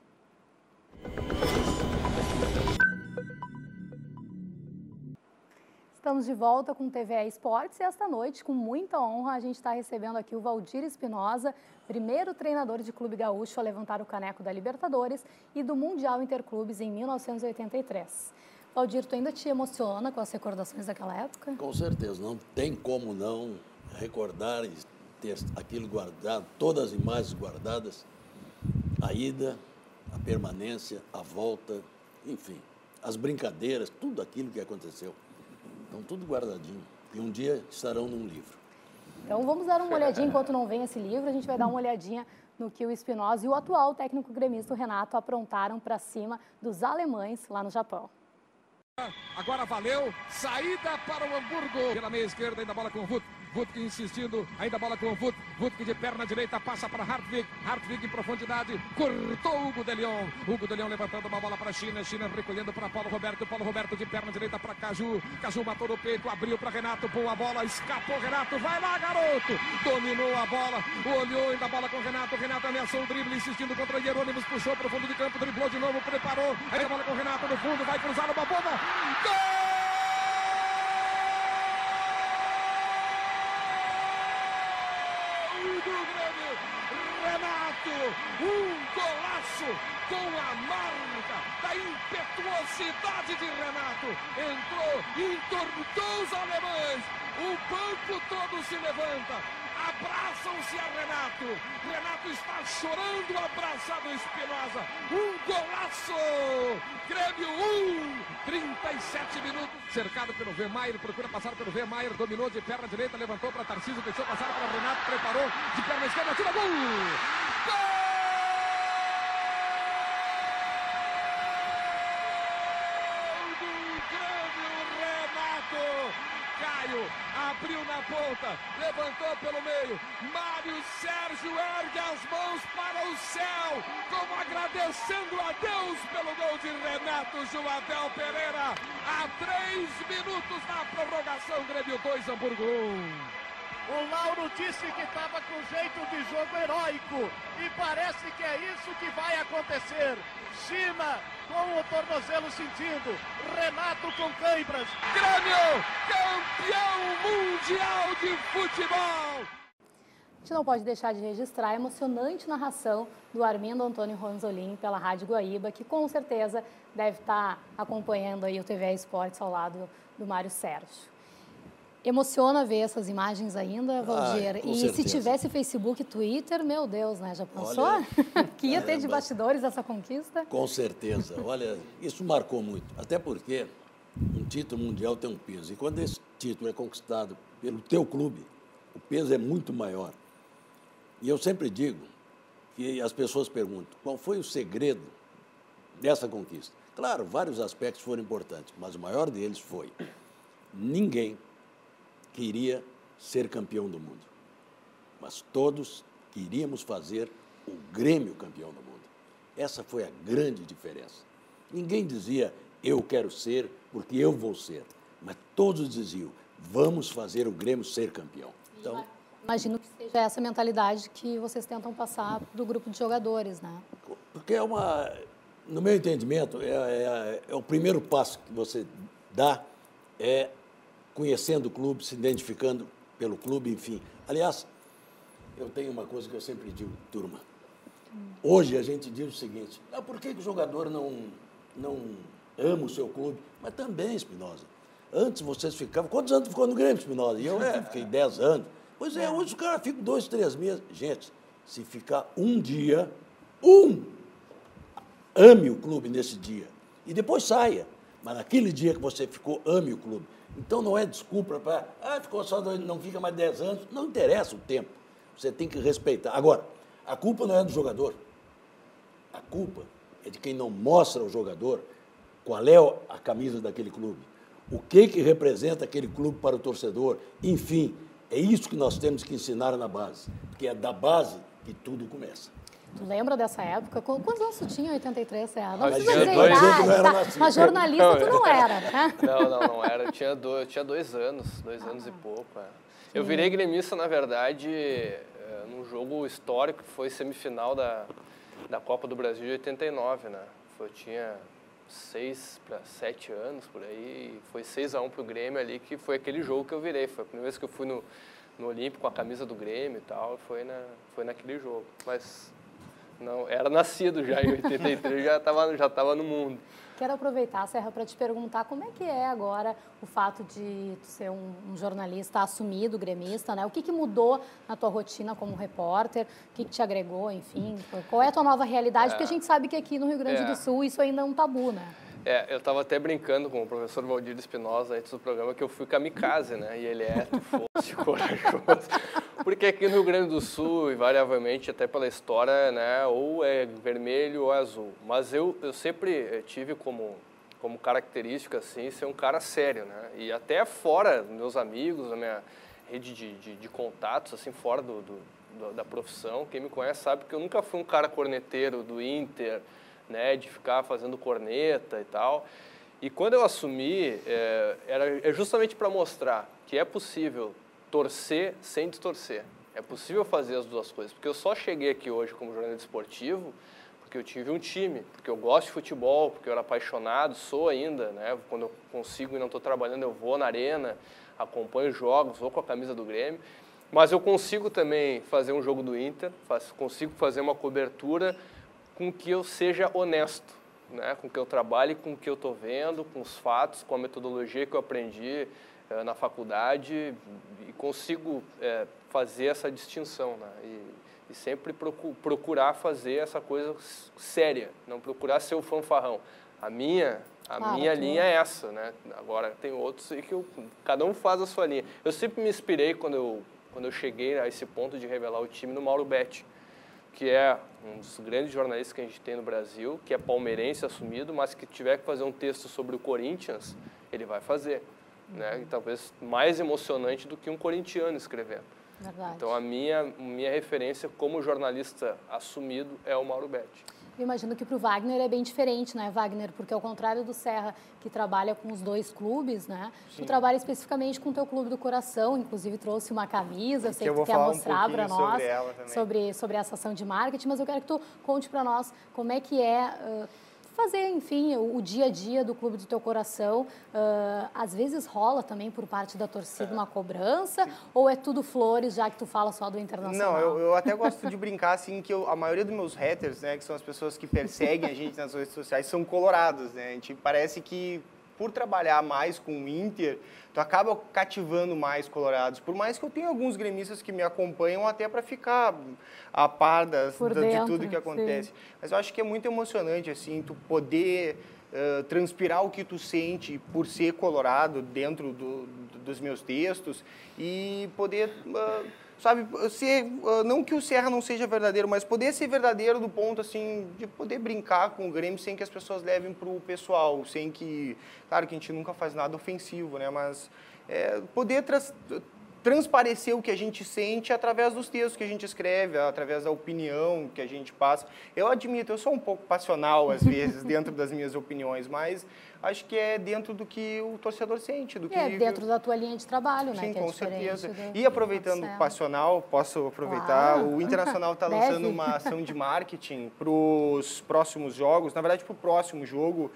Estamos de volta com T V E Esportes e esta noite, com muita honra, a gente está recebendo aqui o Valdir Espinosa, primeiro treinador de clube gaúcho a levantar o caneco da Libertadores e do Mundial Interclubes em mil novecentos e oitenta e três. Valdir, tu ainda te emociona com as recordações daquela época? Com certeza, não tem como não recordar e ter aquilo guardado, todas as imagens guardadas, a ida, a permanência, a volta, enfim, as brincadeiras, tudo aquilo que aconteceu. Então, tudo guardadinho. E um dia estarão num livro. Então, vamos dar uma olhadinha, enquanto não vem esse livro, a gente vai dar uma olhadinha no que o Espinosa e o atual técnico gremista, o Renato, aprontaram para cima dos alemães lá no Japão. Agora valeu, saída para o Hamburgo. Pela meia esquerda, ainda a bola com o Vut. Vutk insistindo, ainda a bola com o Vut. Vutk de perna direita, passa para Hartwig. Hartwig em profundidade, cortou Hugo de Leon. Hugo de Leon levantando uma bola para a China. China recolhendo para Paulo Roberto. Paulo Roberto de perna direita para Caju. Caju matou no peito, abriu para Renato. Pô a bola, escapou Renato. Vai lá, garoto! Dominou a bola, olhou ainda a bola com o Renato. Renato ameaçou o drible, insistindo contra Jerônimos. Puxou para o fundo de campo, driblou de novo, preparou. Aí a bola com o Renato no fundo, vai cruzar uma bomba. Gol! Um golaço com a marca da impetuosidade de Renato. Entrou, entortou os alemães. O banco todo se levanta. Abraçam-se a Renato. Renato está chorando, abraçado Espinosa. Um golaço! Grêmio um, trinta e sete minutos. Cercado pelo Vermaer, procura passar pelo Vermaer. Dominou de perna direita, levantou para Tarcísio, deixou passar para Renato, preparou de perna esquerda, tira gol! Gol! Caio abriu na ponta, levantou pelo meio. Mário Sérgio ergue as mãos para o céu, como agradecendo a Deus pelo gol de Renato Joadel Pereira. A três minutos da prorrogação, Grêmio dois, Hamburgo um. O Lauro disse que estava com jeito de jogo heróico e parece que é isso que vai acontecer. China com o tornozelo sentindo, Renato com cãibras. Grêmio, campeão mundial de futebol! A gente não pode deixar de registrar a emocionante narração do Armindo Antônio Ronzolin pela Rádio Guaíba, que com certeza deve estar acompanhando aí o T V E Esportes ao lado do Mário Sérgio. Emociona ver essas imagens ainda, Valdir? Ah, e certeza. se tivesse Facebook e Twitter, meu Deus, né? Já pensou? Olha, que ia ter caramba. de bastidores essa conquista? Com certeza. Olha, isso marcou muito. Até porque um título mundial tem um peso. E quando esse título é conquistado pelo teu clube, o peso é muito maior. E eu sempre digo que as pessoas perguntam, qual foi o segredo dessa conquista? Claro, vários aspectos foram importantes, mas o maior deles foi ninguém queria ser campeão do mundo, mas todos queríamos fazer o Grêmio campeão do mundo. Essa foi a grande diferença. Ninguém dizia, eu quero ser porque eu vou ser, mas todos diziam, vamos fazer o Grêmio ser campeão. Então, imagino que seja essa mentalidade que vocês tentam passar do grupo de jogadores, né? Porque é uma, no meu entendimento, é, é, é o primeiro passo que você dá, é conhecendo o clube, se identificando pelo clube, enfim. Aliás, eu tenho uma coisa que eu sempre digo, turma. Hoje a gente diz o seguinte, ah, por que o jogador não, não ama o seu clube? Mas também, Espinosa. Antes vocês ficavam... Quantos anos ficou no Grêmio, Espinosa? E eu é, fiquei dez anos. Pois é, hoje o cara fica dois, três meses. Gente, se ficar um dia, um, ame o clube nesse dia. E depois saia. Mas naquele dia que você ficou, ame o clube. Então não é desculpa para... Ah, ficou só dois, não fica mais dez anos. Não interessa o tempo. Você tem que respeitar. Agora, a culpa não é do jogador. A culpa é de quem não mostra ao jogador qual é a camisa daquele clube. O que, que representa aquele clube para o torcedor. Enfim, é isso que nós temos que ensinar na base. Porque é da base que tudo começa. Tu lembra dessa época? Quantos anos tu tinha em oitenta e três, Serra? Não Mas precisa tinha dizer dois. idade, Dizer que não era tá? nascido. Mas jornalista tu não era, né? Não, não, não era. Eu tinha dois, eu tinha dois anos, dois ah, anos e pouco. É. Eu virei gremista, na verdade, num jogo histórico que foi semifinal da, da Copa do Brasil de oitenta e nove, né? Eu tinha seis para sete anos, por aí, foi seis a um pro Grêmio ali, que foi aquele jogo que eu virei. Foi a primeira vez que eu fui no, no Olímpico com a camisa do Grêmio e tal, foi, na, foi naquele jogo. Mas não, era nascido já em oitenta e três, já estava já tava no mundo. Quero aproveitar, Serra, para te perguntar como é que é agora o fato de tu ser um, um jornalista assumido, gremista, né? O que, que mudou na tua rotina como repórter? O que, que te agregou, enfim? Qual é a tua nova realidade? É. Porque a gente sabe que aqui no Rio Grande é. do Sul isso ainda é um tabu, né? É, eu estava até brincando com o professor Valdir Espinosa antes do programa que eu fui kamikaze, né? E ele é, tu fosse corajoso. Porque aqui no Rio Grande do Sul, invariavelmente, até pela história, né? Ou é vermelho ou é azul. Mas eu, eu sempre tive como, como característica, assim, ser um cara sério, né? E até fora dos meus amigos, da minha rede de, de, de contatos, assim, fora do, do, do, da profissão, quem me conhece sabe que eu nunca fui um cara corneteiro do Inter, né, de ficar fazendo corneta e tal. E quando eu assumi, é, era é justamente para mostrar que é possível torcer sem distorcer. É possível fazer as duas coisas. Porque eu só cheguei aqui hoje como jornalista esportivo porque eu tive um time, porque eu gosto de futebol, porque eu era apaixonado, sou ainda, né? Quando eu consigo e não estou trabalhando, eu vou na arena, acompanho jogos, vou com a camisa do Grêmio. Mas eu consigo também fazer um jogo do Inter, faço, consigo fazer uma cobertura com que eu seja honesto, né? Com que eu trabalhe com o que eu estou vendo, com os fatos, com a metodologia que eu aprendi eh, na faculdade e consigo eh, fazer essa distinção, né? E, e sempre procu procurar fazer essa coisa séria, não procurar ser o fanfarrão. A minha, a claro, minha tu... linha é essa, né? Agora tem outros aí que eu, cada um faz a sua linha. Eu sempre me inspirei quando eu, quando eu cheguei a esse ponto de revelar o time no Mauro Betti, que é um dos grandes jornalistas que a gente tem no Brasil, que é palmeirense assumido, mas que tiver que fazer um texto sobre o Corinthians, ele vai fazer, né? E talvez mais emocionante do que um corintiano escrevendo. Verdade. Então, a minha, minha referência como jornalista assumido é o Mauro Betti. Eu imagino que para o Wagner é bem diferente, né, Wagner? Porque ao contrário do Serra, que trabalha com os dois clubes, né? Sim. Tu trabalha especificamente com o teu clube do coração, inclusive trouxe uma camisa, eu sei que, que tu quer mostrar um para nós sobre, sobre, sobre essa ação de marketing, mas eu quero que tu conte para nós como é que é uh, fazer, enfim, o, o dia a dia do clube do teu coração. Uh, às vezes rola também por parte da torcida uma cobrança, ou é tudo flores, já que tu fala só do Internacional? Não, eu, eu até gosto de brincar, assim, que eu, a maioria dos meus haters, né, que são as pessoas que perseguem a gente nas redes sociais, são colorados, né? A gente parece que, por trabalhar mais com o Inter, tu acaba cativando mais colorados. Por mais que eu tenha alguns gremistas que me acompanham até para ficar a par das, da, dentro, de tudo que acontece. Sim. Mas eu acho que é muito emocionante, assim, tu poder uh, transpirar o que tu sente por ser colorado dentro do, do, dos meus textos e poder uh, sabe, ser, não que o Serra não seja verdadeiro, mas poder ser verdadeiro do ponto, assim, de poder brincar com o Grêmio sem que as pessoas levem para o pessoal, sem que, claro que a gente nunca faz nada ofensivo, né, mas é, poder trans, transparecer o que a gente sente através dos textos que a gente escreve, através da opinião que a gente passa. Eu admito, eu sou um pouco passional, às vezes, dentro das minhas opiniões, mas acho que é dentro do que o torcedor sente. Do que, é dentro da tua linha de trabalho, né? Sim, que com é certeza. Do, e aproveitando o passional, posso aproveitar, claro. O Internacional está lançando uma ação de marketing para os próximos jogos, na verdade, para o próximo jogo,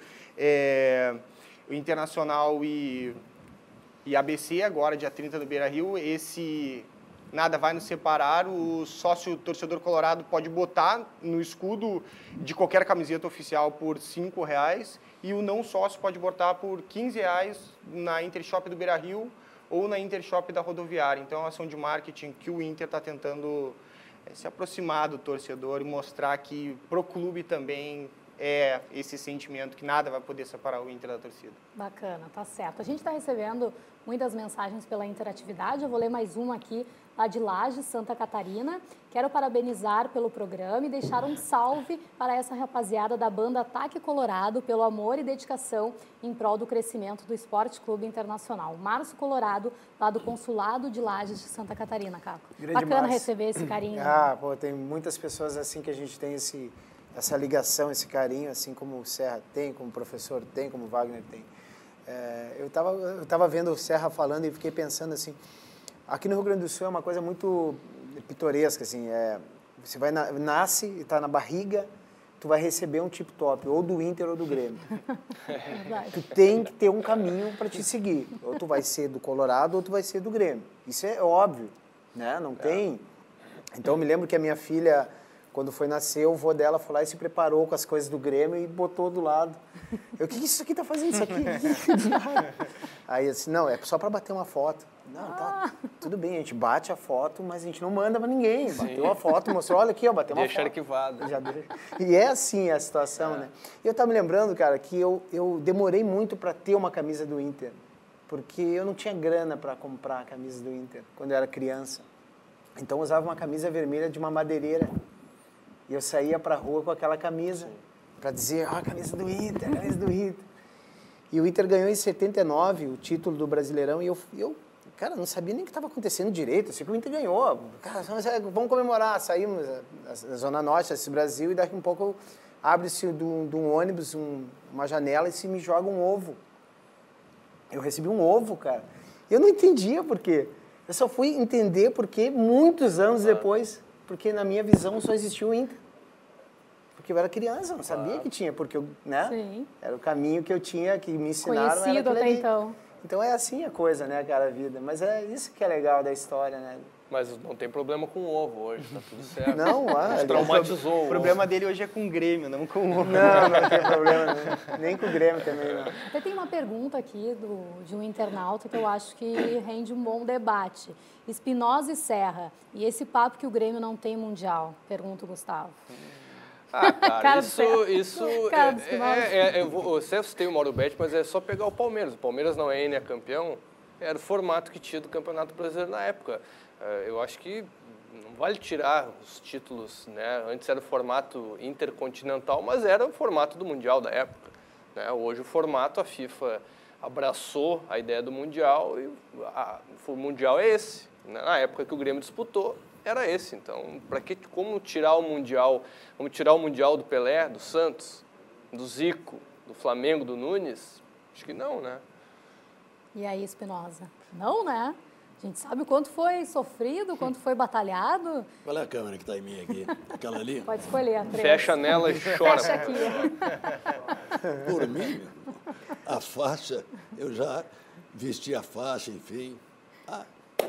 é, o Internacional e, e A B C, agora, dia trinta do Beira-Rio, esse... Nada vai nos separar, o sócio torcedor colorado pode botar no escudo de qualquer camiseta oficial por cinco reais e o não sócio pode botar por quinze reais na Intershop do Beira-Rio ou na Intershop da Rodoviária. Então, é uma ação de marketing que o Inter está tentando é, se aproximar do torcedor e mostrar que pro clube também é esse sentimento que nada vai poder separar o Inter da torcida. Bacana, tá certo. A gente está recebendo muitas mensagens pela interatividade, eu vou ler mais uma aqui, lá de Lages, Santa Catarina. Quero parabenizar pelo programa e deixar um salve para essa rapaziada da banda Ataque Colorado pelo amor e dedicação em prol do crescimento do Esporte Clube Internacional. Márcio Colorado, lá do Consulado de Lages de Santa Catarina, Caco. Grande Bacana Márcio. receber esse carinho. Ah, pô, tem muitas pessoas assim que a gente tem esse, essa ligação, esse carinho, assim como o Serra tem, como o professor tem, como o Wagner tem. É, eu estava eu tava vendo o Serra falando e fiquei pensando assim, aqui no Rio Grande do Sul é uma coisa muito pitoresca, assim, é, você vai na, nasce e está na barriga, tu vai receber um tip top, ou do Inter ou do Grêmio. Tu tem que ter um caminho para te seguir, ou tu vai ser do Colorado ou tu vai ser do Grêmio. Isso é óbvio, né? Não tem... Então eu me lembro que a minha filha, quando foi nascer, o vô dela foi lá e se preparou com as coisas do Grêmio e botou do lado. Eu, o que isso aqui tá fazendo isso aqui? Aí eu disse, não, é só para bater uma foto. Não, tá, tudo bem, a gente bate a foto, mas a gente não manda para ninguém. Bateu a foto, mostrou, olha aqui, ó, bateu uma Deixa foto. arquivado. Já deixa. E é assim a situação, é. né? E eu tava me lembrando, cara, que eu, eu demorei muito para ter uma camisa do Inter, porque eu não tinha grana para comprar a camisa do Inter quando eu era criança. Então eu usava uma camisa vermelha de uma madeireira. E eu saía para a rua com aquela camisa, para dizer, ah, a camisa do Inter, a camisa do Inter. E o Inter ganhou em setenta e nove o título do Brasileirão e eu, eu cara, não sabia nem o que estava acontecendo direito. Assim, que o Inter ganhou. Cara, vamos comemorar. Saímos da Zona Norte desse Brasil e daqui um pouco abre-se de um, de um ônibus um, uma janela e se me joga um ovo. Eu recebi um ovo, cara. Eu não entendia por quê. Eu só fui entender por quê muitos anos depois. Porque na minha visão só existia o Inter. Porque eu era criança, eu não sabia claro. que tinha, porque eu, né? Sim. Era o caminho que eu tinha, que me ensinaram. Conhecido até ali. então. Então é assim a coisa, né, cara, a vida. Mas é isso que é legal da história, né? Mas não tem problema com o ovo hoje, tá tudo certo. Não, ah, traumatizou. O problema dele hoje é com o Grêmio, não com o ovo. Não, não tem problema, não. Nem com o Grêmio também, não. Até tem uma pergunta aqui do, de um internauta que eu acho que rende um bom debate. Espinosa e Serra, e esse papo que o Grêmio não tem mundial? Pergunta o Gustavo. Ah, cara, Cara isso, isso Cara é, é, é, eu vou, você tem o Mauro Bet, mas é só pegar o Palmeiras. O Palmeiras não é N A campeão, era o formato que tinha do Campeonato Brasileiro na época. Eu acho que não vale tirar os títulos, né? Antes era o formato intercontinental, mas era o formato do Mundial da época, né? Hoje o formato, a FIFA abraçou a ideia do Mundial e a, o Mundial é esse. Na época que o Grêmio disputou, era esse. Então, para que, como tirar o Mundial? Vamos tirar o Mundial do Pelé, do Santos, do Zico, do Flamengo, do Nunes? Acho que não, né? E aí, Espinosa? Não, né? A gente sabe o quanto foi sofrido, o quanto foi batalhado. Qual é a câmera que está em mim aqui? Aquela ali? Pode escolher a três. Fecha nela e chora. Fecha aqui. Por mim, a faixa, eu já vesti a faixa, enfim. Ah.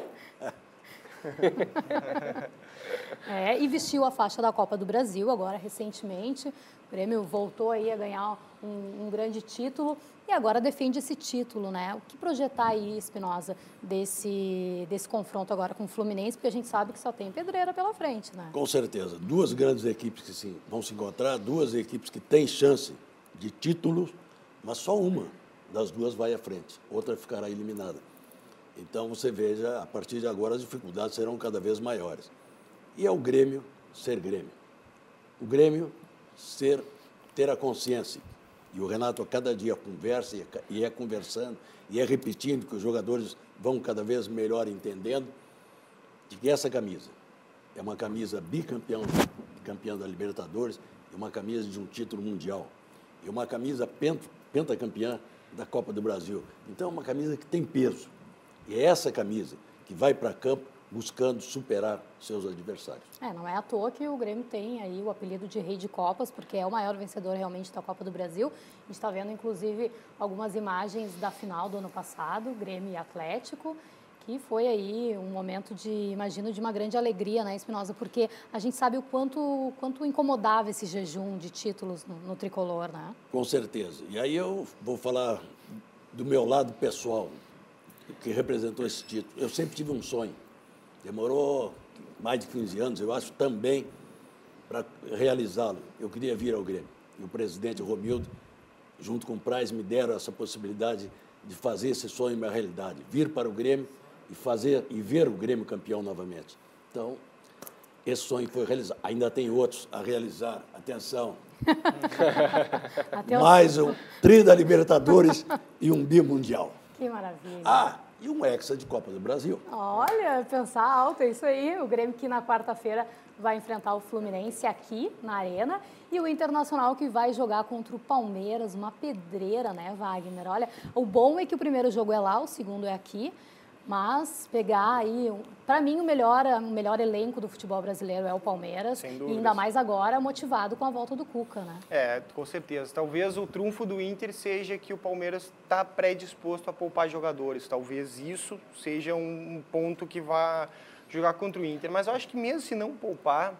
É, e vestiu a faixa da Copa do Brasil agora recentemente. O Grêmio voltou aí a ganhar um, um grande título e agora defende esse título, né? O que projetar aí, Espinosa, desse, desse confronto agora com o Fluminense, porque a gente sabe que só tem pedreira pela frente, né? Com certeza. Duas grandes equipes que se, vão se encontrar, duas equipes que têm chance de títulos, mas só uma das duas vai à frente, outra ficará eliminada. Então, você veja, a partir de agora, as dificuldades serão cada vez maiores. E é o Grêmio ser Grêmio. O Grêmio ser, ter a consciência. E o Renato, a cada dia, conversa e é, e é conversando, e é repetindo, que os jogadores vão cada vez melhor entendendo, de que essa camisa é uma camisa bicampeão, campeã da Libertadores, e uma camisa de um título mundial, e uma camisa pent, pentacampeã da Copa do Brasil. Então, é uma camisa que tem peso. E é essa camisa que vai para campo buscando superar seus adversários. É, não é à toa que o Grêmio tem aí o apelido de Rei de Copas, porque é o maior vencedor realmente da Copa do Brasil. A gente está vendo, inclusive, algumas imagens da final do ano passado, Grêmio e Atlético, que foi aí um momento de, imagino, de uma grande alegria, né, Espinosa? Porque a gente sabe o quanto, quanto incomodava esse jejum de títulos no, no tricolor, né? Com certeza. E aí eu vou falar do meu lado pessoal, que representou esse título. Eu sempre tive um sonho. Demorou mais de quinze anos, eu acho, também, para realizá-lo. Eu queria vir ao Grêmio. E o presidente Romildo, junto com o Praz, me deram essa possibilidade de fazer esse sonho uma realidade. Vir para o Grêmio e, fazer, e ver o Grêmio campeão novamente. Então, esse sonho foi realizado. Ainda tem outros a realizar. Atenção. Mais um tri da Libertadores e um bimundial. Que maravilha. Ah, e um hexa de Copa do Brasil. Olha, pensar alto, é isso aí. O Grêmio que na quarta-feira vai enfrentar o Fluminense aqui na Arena e o Internacional que vai jogar contra o Palmeiras, uma pedreira, né, Wagner? Olha, o bom é que o primeiro jogo é lá, o segundo é aqui, mas pegar aí, para mim, o melhor, o melhor elenco do futebol brasileiro é o Palmeiras. Sem E dúvidas. ainda mais agora motivado com a volta do Cuca, né? É, com certeza. Talvez o trunfo do Inter seja que o Palmeiras está predisposto a poupar jogadores. Talvez isso seja um ponto que vá jogar contra o Inter. Mas eu acho que mesmo se não poupar,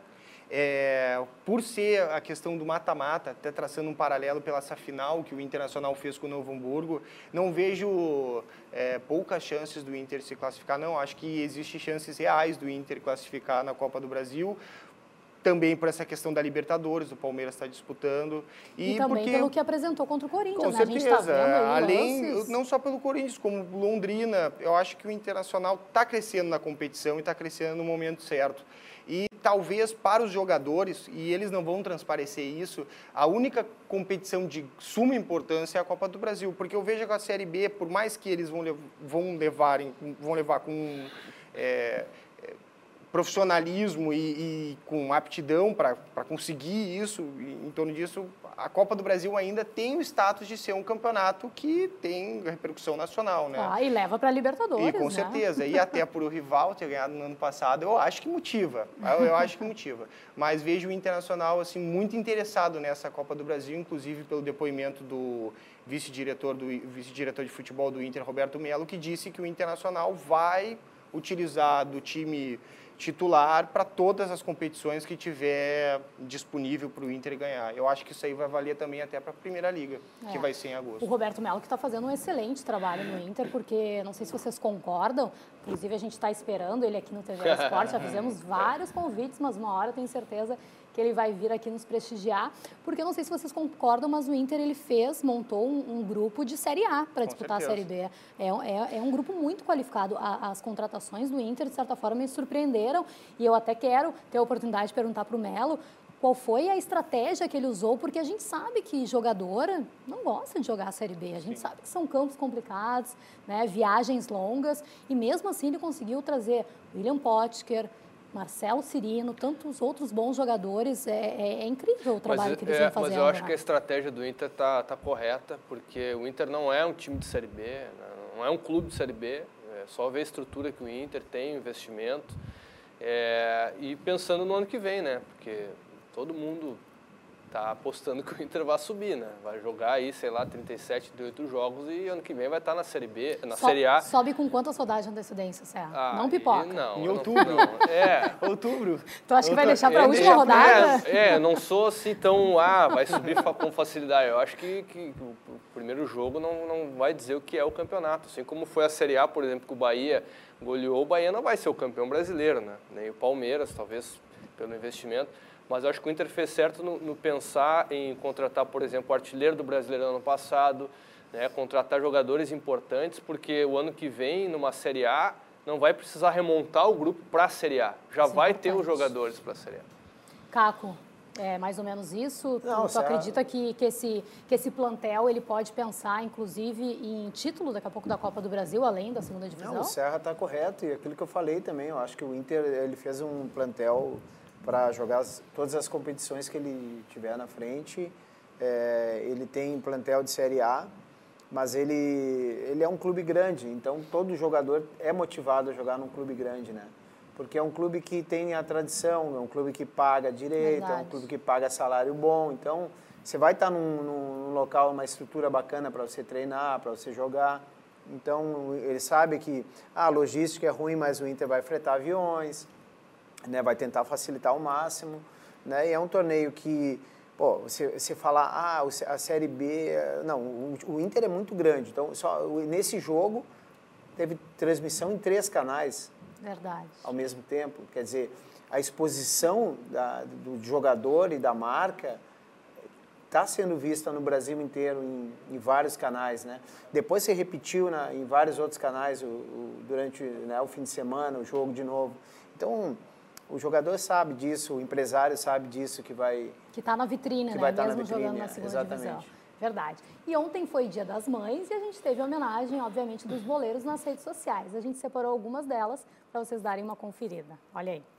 é, por ser a questão do mata-mata, até traçando um paralelo pela essa final que o Internacional fez com o Novo Hamburgo, não vejo é, poucas chances do Inter se classificar, não. Acho que existem chances reais do Inter classificar na Copa do Brasil, também por essa questão da Libertadores, o Palmeiras está disputando. E, e também porque, pelo que apresentou contra o Corinthians, com né? certeza, A gente está vendo aí além, lances. não só pelo Corinthians, como Londrina, eu acho que o Internacional está crescendo na competição e está crescendo no momento certo. E talvez para os jogadores, e eles não vão transparecer isso, a única competição de suma importância é a Copa do Brasil, porque eu vejo que a Série B, por mais que eles vão, vão, levar, vão levar com é, profissionalismo e, e com aptidão para conseguir isso, em torno disso, a Copa do Brasil ainda tem o status de ser um campeonato que tem repercussão nacional, né? Ah, e leva para a Libertadores, E com né? certeza, e até por o rival ter ganhado no ano passado, eu acho que motiva, eu, eu acho que motiva. Mas vejo o Internacional assim muito interessado nessa Copa do Brasil, inclusive pelo depoimento do vice-diretor do vice-diretor de futebol do Inter, Roberto Melo, que disse que o Internacional vai utilizar do time titular para todas as competições que tiver disponível para o Inter ganhar. Eu acho que isso aí vai valer também até para a Primeira Liga, É. que vai ser em agosto. O Roberto Melo que está fazendo um excelente trabalho no Inter, porque não sei se vocês concordam, inclusive a gente está esperando ele aqui no T V Esporte, já fizemos vários convites, mas uma hora eu tenho certeza que ele vai vir aqui nos prestigiar, porque eu não sei se vocês concordam, mas o Inter ele fez, montou um, um grupo de Série A para disputar certeza. a Série B. É, é, é um grupo muito qualificado. A, as contratações do Inter, de certa forma, me surpreenderam e eu até quero ter a oportunidade de perguntar para o Melo qual foi a estratégia que ele usou, porque a gente sabe que jogador não gosta de jogar a Série B, a gente Sim. sabe que são campos complicados, né, viagens longas, e mesmo assim ele conseguiu trazer William Potker, Marcelo Cirino, tantos outros bons jogadores. É, é, é incrível o trabalho mas, que eles é, vêm fazendo. Mas eu acho né? que a estratégia do Inter está tá correta, porque o Inter não é um time de Série B, não é um clube de Série B, é só ver a estrutura que o Inter tem, o investimento, é, e pensando no ano que vem, né? Porque todo mundo está apostando que o Inter vai subir, né? Vai jogar aí, sei lá, trinta e sete, trinta e oito jogos e ano que vem vai estar na Série B, na so, Série A. Sobe com quantas rodadas de antecedência, Serra? Ah, não pipoca. Não, em não, outubro. Não, é. Outubro. Tu acha que vai Outubro. deixar para a É, última deixa- rodada? É, é, não sou assim tão, ah, vai subir fa- com facilidade. Eu acho que, que o o primeiro jogo não, não vai dizer o que é o campeonato. Assim como foi a Série A, por exemplo, que o Bahia goleou, o Bahia não vai ser o campeão brasileiro, né? Nem o Palmeiras, talvez pelo investimento. Mas eu acho que o Inter fez certo no, no pensar em contratar, por exemplo, o artilheiro do Brasileiro ano passado, né? Contratar jogadores importantes, porque o ano que vem, numa Série A, não vai precisar remontar o grupo para a Série A. Já Isso é vai importante. ter os jogadores para a Série A. Caco, é mais ou menos isso? Não, tu tu acredita que, que, esse, que esse plantel ele pode pensar, inclusive, em título daqui a pouco da Copa do Brasil, além da segunda divisão? Não, o Serra está correto, e aquilo que eu falei também, eu acho que o Inter ele fez um plantel para jogar as, todas as competições que ele tiver na frente. É, ele tem plantel de Série A, mas ele, ele é um clube grande, então todo jogador é motivado a jogar num clube grande, né? Porque é um clube que tem a tradição, é um clube que paga direito, Verdade. é um clube que paga salário bom, então você vai estar num, num local, uma estrutura bacana para você treinar, para você jogar. Então ele sabe que ah, a logística é ruim, mas o Inter vai fretar aviões, né? Vai tentar facilitar ao máximo, né? E é um torneio que Pô, você, você falar, ah, a Série B... Não, o, o Inter é muito grande. Então, só, nesse jogo, teve transmissão em três canais. Verdade. Ao mesmo tempo. Quer dizer, a exposição da, do jogador e da marca está sendo vista no Brasil inteiro, em, em vários canais, né? Depois se repetiu na, em vários outros canais o, o, durante né, o fim de semana, o jogo de novo. Então... O jogador sabe disso, o empresário sabe disso, que vai... Que está na vitrine, que né? vai estar Mesmo na vitrine, jogando na segunda exatamente. divisão. Verdade. E ontem foi Dia das Mães e a gente teve homenagem, obviamente, dos boleiros nas redes sociais. A gente separou algumas delas para vocês darem uma conferida. Olha aí.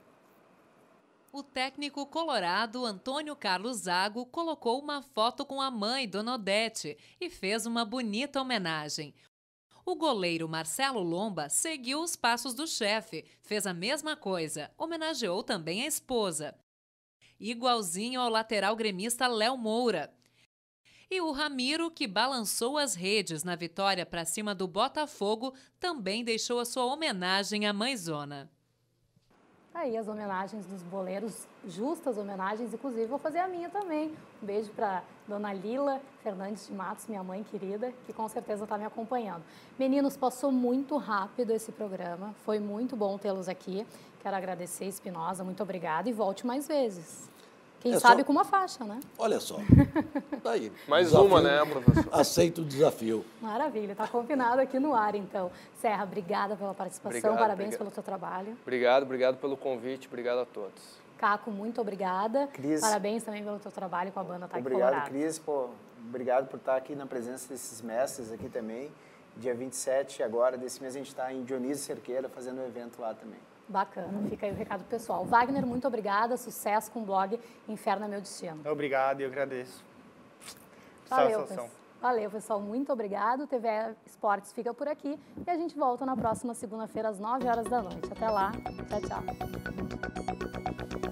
O técnico colorado Antônio Carlos Zago colocou uma foto com a mãe, Dona Odete, e fez uma bonita homenagem. O goleiro Marcelo Lomba seguiu os passos do chefe, fez a mesma coisa, homenageou também a esposa. Igualzinho ao lateral gremista Léo Moura. E o Ramiro, que balançou as redes na vitória para cima do Botafogo, também deixou a sua homenagem à mãezona. Aí as homenagens dos boleiros, justas homenagens, inclusive vou fazer a minha também. Um beijo para Dona Lila Fernandes de Matos, minha mãe querida, que com certeza está me acompanhando. Meninos, passou muito rápido esse programa, foi muito bom tê-los aqui. Quero agradecer, Espinosa, muito obrigada e volte mais vezes. Quem É sabe só... com uma faixa, né? Olha só, tá aí. Mais Desafio. uma, né, professor? Aceito o desafio. Maravilha, está combinado aqui no ar, então. Serra, obrigada pela participação, Obrigado, parabéns obrigado. pelo seu trabalho. Obrigado, obrigado pelo convite, obrigado a todos. Caco, muito obrigada. Cris, Parabéns também pelo teu trabalho com a banda Ataque Obrigado, Colorado. Cris. Pô, obrigado por estar aqui na presença desses mestres aqui também. Dia vinte e sete agora, desse mês, a gente está em Dionísio Cerqueira, fazendo um evento lá também. Bacana, fica aí o recado pessoal. Wagner, muito obrigada, sucesso com o blog Inferno é Meu Destino. Obrigado, eu agradeço. Valeu, Satisfação. pessoal. Valeu, pessoal, muito obrigado. T V Esportes fica por aqui e a gente volta na próxima segunda-feira às nove horas da noite. Até lá, tchau, tchau.